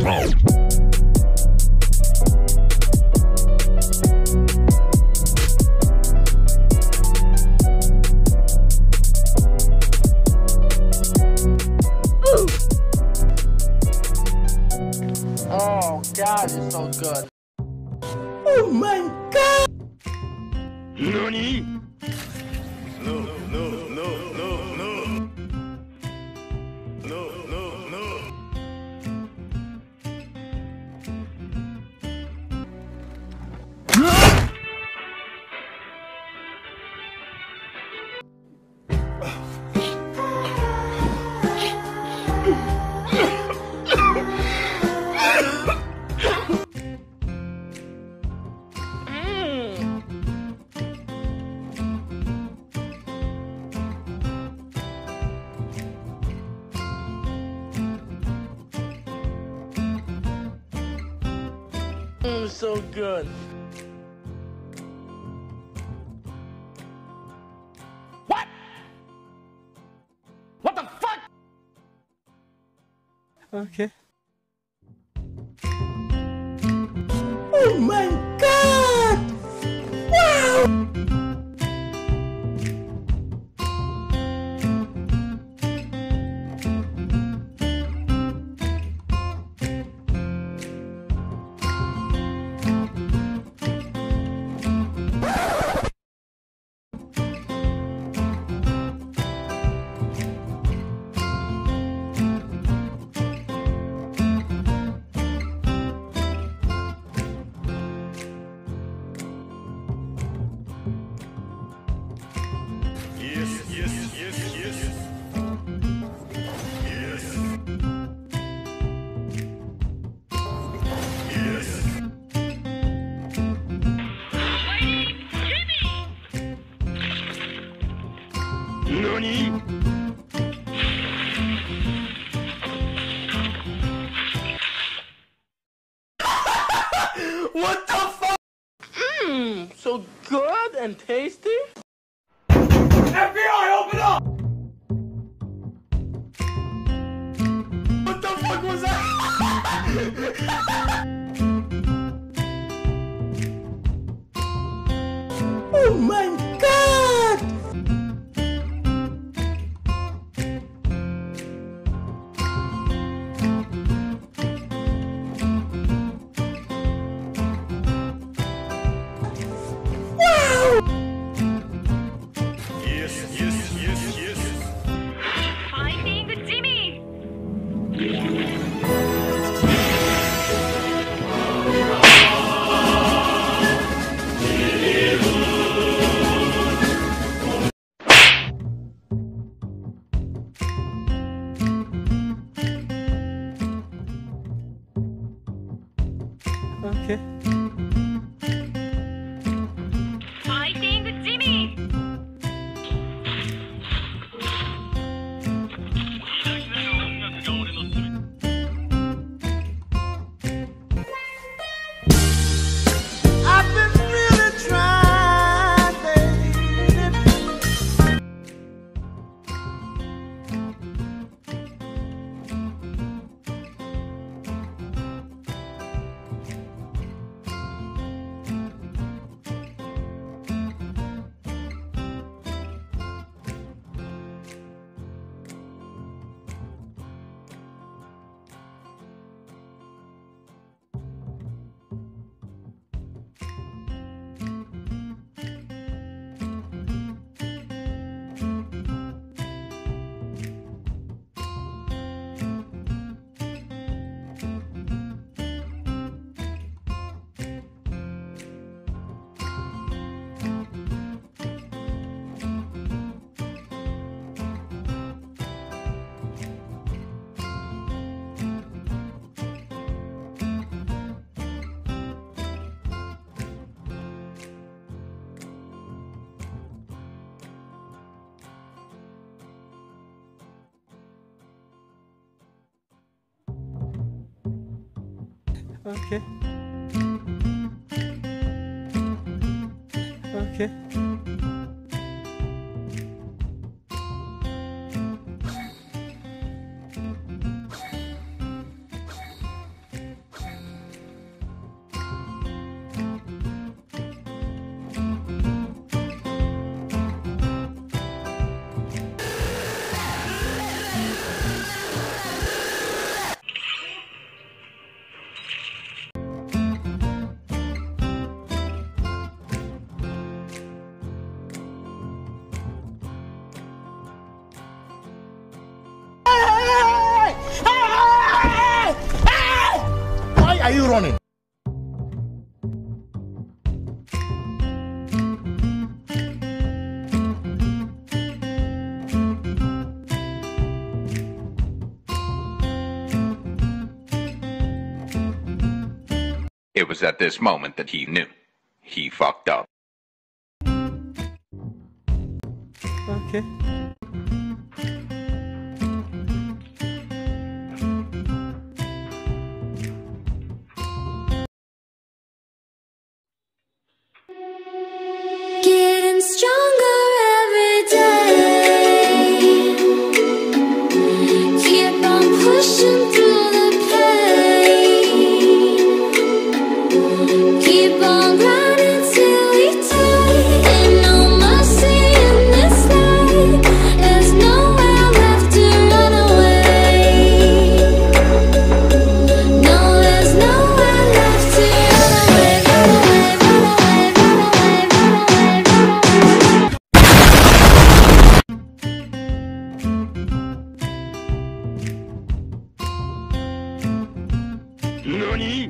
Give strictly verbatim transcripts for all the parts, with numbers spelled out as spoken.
Oh God, it's so good. Oh my God! Nani? No, no, no, no, no. No, no, no. Mm, so good. What? What the fuck? Okay. Oh my God! Wow! Yes, yes, yes, yes. Yes. Yes. Nani? What the fuck? Mmm, so good and tasty. F B I, open up! What the fuck was that? Oh my God! Yes, yes, yes, yes. Finding Jimmy. Okay. Finding Jimmy. I've been really trying, baby. Okay. Okay. are you running? It was at this moment that he knew. He fucked up. Okay. Getting stronger every day. Keep on pushing through the pain. Keep on grinding till we die. Ain't no mercy in this life. There's nowhere left to run away. No, there's nowhere left to run away. Run away, run away, run away, run away, run away. NANI?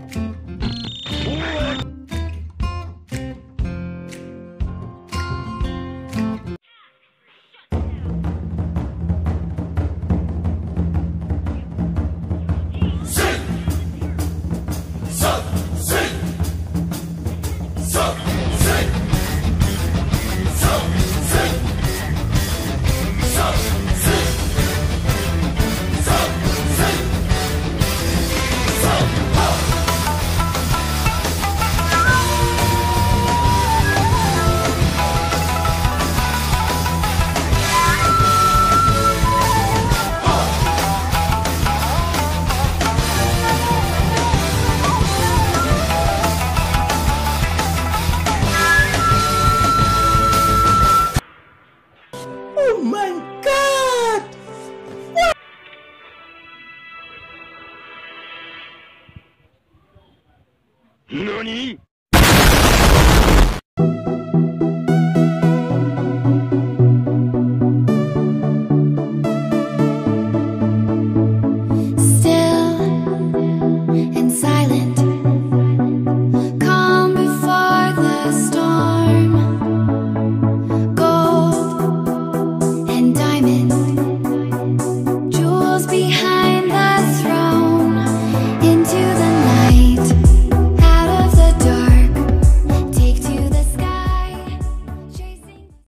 Oh my God! NANI?!